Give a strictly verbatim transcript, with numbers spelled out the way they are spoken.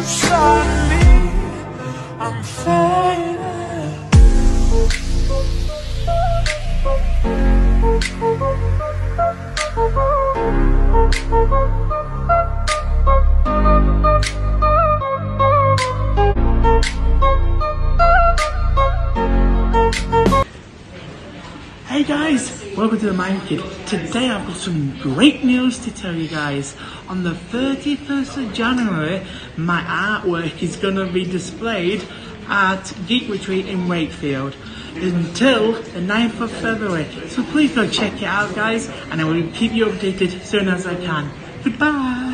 suddenly I'm fading. Hey guys, welcome to TheMineKid. Today I've got some great news to tell you guys. On the thirty-first of January, my artwork is going to be displayed at Geek Retreat in Wakefield until the ninth of February. So please go check it out guys, and I will keep you updated as soon as I can. Goodbye!